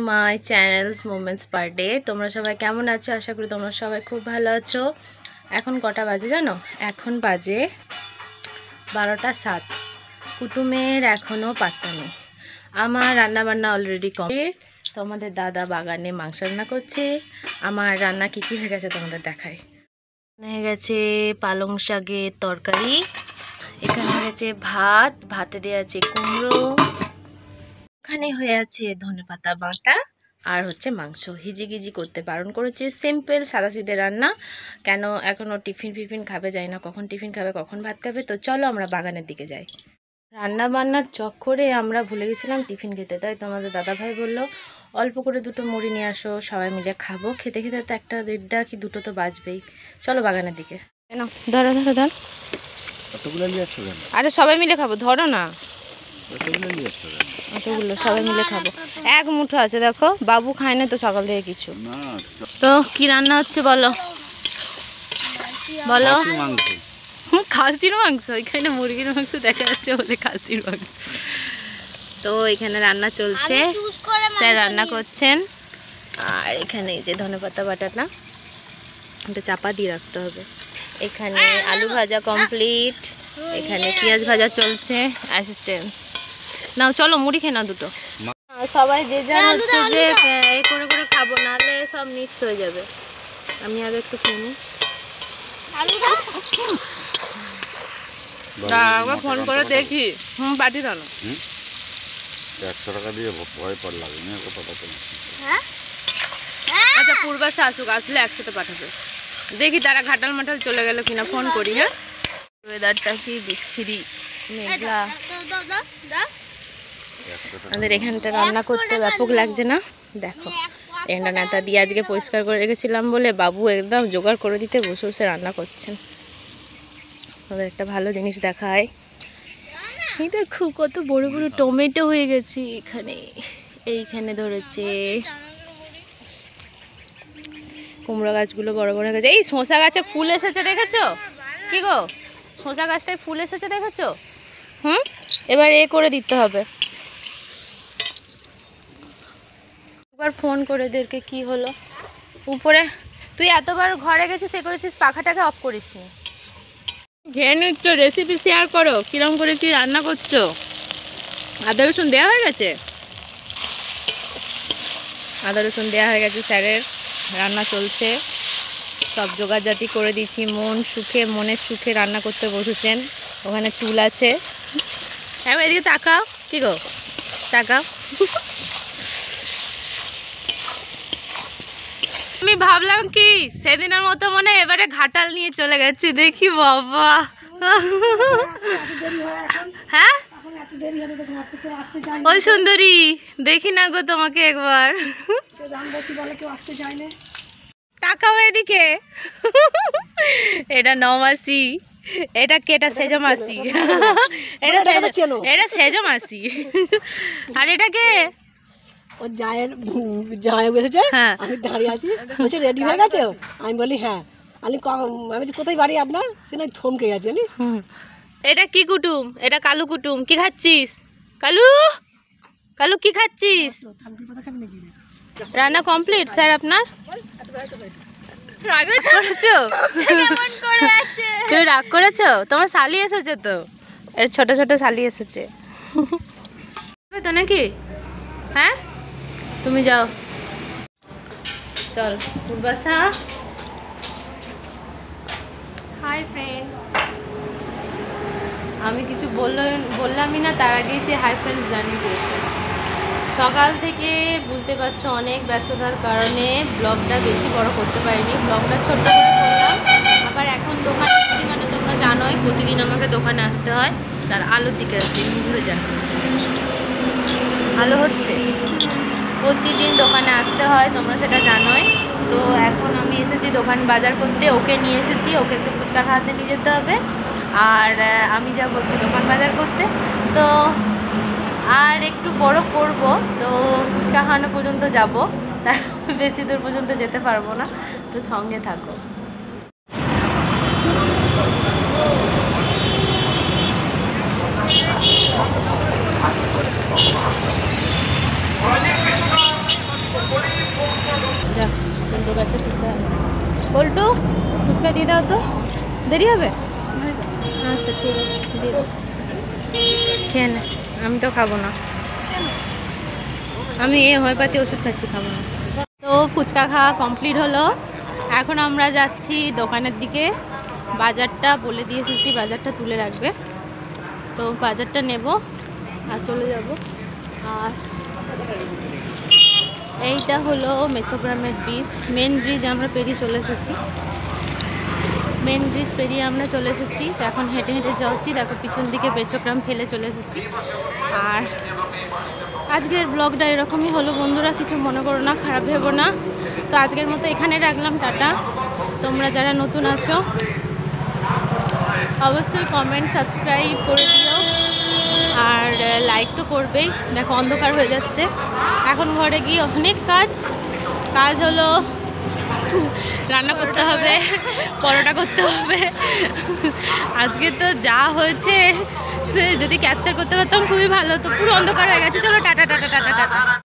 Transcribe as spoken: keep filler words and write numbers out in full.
মাই channels moments per day. তোমরা সবাই কেমন আছো? আশা করি তোমরা সবাই খুব ভালো আছো। এখন কটা বাজে জানো? এখন বাজে বারোটা সাত। কুটুমের এখনও পাত্তা নেই। আমার রান্নাবান্না অলরেডি কমপ্লিট। তোমাদের দাদা বাগানে মাংস রান্না করছে। আমার রান্না কী কী হয়ে গেছে তোমাদের দেখাই। হয়ে গেছে পালং শাকের তরকারি, এখানে হয়ে গেছে ভাত, ভাতে দেওয়া আছে কুমড়ো, এখানে হয়ে আছে ধনেপাতা বাটা, আর হচ্ছে মাংস। হিজিগিজি করতে বারণ করেছে। সিম্পল সাদাসিধে রান্না। কেন এখনও টিফিন ফিফিন খাবে, যাই না কখন টিফিন খাবে কখন ভাত খাবে। তো চলো আমরা বাগানের দিকে যাই। রান্না বান্নার চক্করে আমরা ভুলে গেছিলাম টিফিন খেতে। তাই তোমাদের দাদাভাই বললো অল্প করে দুটো মুড়ি নিয়ে আসো, সবাই মিলে খাবো। খেতে খেতে তো একটা দেড়টা কি দুটো তো বাজবেই। চলো বাগানের দিকে। কেন ধরো ধরো ধর, আরে সবাই মিলে খাবো, ধরো না। অতগুলো সবাই মিলে খাবো। এক মুঠো আছে, দেখো বাবু খায় না তো সকাল থেকে কিছু। তো কি রান্না হচ্ছে বলো বলো। খাসির মাংস? এখানে মুরগির মাংস দেখা যাচ্ছে বলে খাসির মাংস। তো এখানে রান্না চলছে, স্যার রান্না করছেন। আর এখানে এই যে ধনেপাতা বাটাটা এটা চাপা দিয়ে রাখতে হবে। এখানে আলু ভাজা কমপ্লিট, এখানে পেঁয়াজ ভাজা চলছে। অ্যাসিস্ট্যান্ট নাও, চলো মুড়ি খেয়ে নাও দুটো। সবাই যে যার হচ্ছে যে এ করে করে খাবো, নাহলে সব মিক্স হয়ে যাবে। আমি আগে একটু খেয়ে নিই। ফোন করে দেখি। হুম পাঠিয়ে দাও না। একশো টাকা দিয়ে ভয় পড় লাগে না। আচ্ছা পূর্বাশে আসুক, আসলে একসাথে পাঠাবে। দেখি তারা ঘাটাল মাটাল চলে গেল কিনা, ফোন করি। হ্যাঁ ওয়েদারটা কি বিচ্ছিরি, মেঘলা। আমাদের এখানটা রান্না করতে ব্যাপক লাগছে না? দেখো এখানটা নেতা দিয়ে আজকে পরিষ্কার করে রেখেছিলাম বলে বাবু একদম জোগাড় করে দিতে বসে বসে রান্না করছেন। আমাদের একটা ভালো জিনিস দেখায়, এই দেখো কত বড় বড় টমেটো হয়ে গেছে এখানে। এইখানে ধরেছে কুমড়ো গাছগুলো বড় বড় হয়ে গেছে। এই শসা গাছে ফুল এসেছে দেখেছো? কি গো শসা গাছটায় ফুল এসেছে দেখেছো? হুম এবার এ করে দিতে হবে। একবার ফোন করে এদেরকে কি হলো। উপরে তুই এতবার ঘরে গেছিস এ করেছিস, পাখাটাকে অফ করিস নি। ঘেয়ে নিচ্ছ, রেসিপি শেয়ার করো কিরম করে কি রান্না করছো। আদা রসুন দেওয়া হয়ে গেছে, আদা রসুন দেওয়া হয়ে গেছে। স্যারের রান্না চলছে, সব জোগাড়জাতি করে দিচ্ছি। মন সুখে মনের সুখে রান্না করতে বসেছেন। ওখানে চুল আছে। হ্যাঁ এদিকে তাকাও, কি গো তাকাও। আমি ভাবলাম কি সেদিনের মতো মনে এবারে ঘাটাল নিয়ে চলে গেছি। দেখি বাবা, হ্যাঁ ওই সুন্দরী দেখি না গো তোমাকে একবার। তাকাও এদিকে। এটা নমাসি, এটা কেটা সেজো মাসি, এটা এটা সেজো মাসি। আর এটা কে? ও জায়ের জামাই বসেছে, আমি দাঁড়িয়ে আছি, বলছে রেডি হয়ে গেছে? আমি বলি হ্যাঁ। আমি আমি কোথায় বাড়ি আপনার? সে না থমকে গেছে জানিস। এটা কি কুটুম? এটা কালু কুটুম। কি খাচ্ছিস কালু? কালু কি খাচ্ছিস? রান্না কমপ্লিট স্যার আপনার? রাগ করেছো? তুমি রাগ করেছো? তোমার শালি এসেছে তো, এর ছোট ছোট শালি এসেছে তো নাকি? হ্যাঁ তুমি যাও, চল পূর্বাশা। Hi friends. আমি কিছু বললাম বললামই না, তার আগেই সে হাই ফ্রেন্ডস জানিয়ে দিয়েছে। সকাল থেকে বুঝতে পারছো অনেক ব্যস্ততার কারণে ব্লগটা বেশি বড় করতে পারিনি। ব্লগটা ছোট্ট করে করলাম। আবার এখন দোকানে আসছি, মানে তোমরা জানোই প্রতিদিন আমাকে দোকানে আসতে হয়। তার আলোর দিকে আসছি, ঘুরে যা আলো হচ্ছে। প্রতিদিন দোকানে আসতে হয়, তোমরা সেটা জানোই। তো এখন আমি এসেছি দোকান বাজার করতে। ওকে নিয়ে এসেছি, ওকে একটু ফুচকা খাওয়াতে নিয়ে যেতে হবে। আর আমি যাবো একটু দোকান বাজার করতে। তো আর একটু বড় করব, তো ফুচকা খাওয়ানো পর্যন্ত যাব, তার বেশি দূর পর্যন্ত যেতে পারবো না। তো সঙ্গে থাকো। দেরি হবে? আচ্ছা ঠিক আছে, দিয়ে দাও। খেয়ে নে, আমি তো খাবো না, আমি এ হোমিওপ্যাথি ওষুধ খাচ্ছি, খাবো না। তো ফুচকা খাওয়া কমপ্লিট হলো, এখন আমরা যাচ্ছি দোকানের দিকে। বাজারটা বলে দিয়ে এসেছি, বাজারটা তুলে রাখবে, তো বাজারটা নেব আর চলে যাব। আর এইটা হলো মেছোগ্রামের ব্রিজ, মেন ব্রিজ আমরা পেরিয়ে চলে এসেছি, মেন ব্রিজ পেরিয়ে আমরা চলে এসেছি। তো এখন হেঁটে হেঁটে যাচ্ছি, দেখো পিছন দিকে মেছোগ্রাম ফেলে চলে এসেছি। আর আজকের ব্লগটা এরকমই হলো বন্ধুরা, কিছু মনে করো না, খারাপ ভেবো না। তো আজকের মতো এখানে রাখলাম, টাটা। তোমরা যারা নতুন আছো অবশ্যই কমেন্ট সাবস্ক্রাইব করে দিও, আর লাইক তো করবেই। দেখো অন্ধকার হয়ে যাচ্ছে, এখন ঘরে গিয়ে অনেক কাজ কাজ হলো রান্না করতে হবে, পরোটা করতে হবে। আজকে তো যা হয়েছে, যদি ক্যাপচার করতে পারতাম খুবই ভালো। তো পুরো অন্ধকার হয়ে গেছে, চলো টাটা টাটা টাটা টাটা।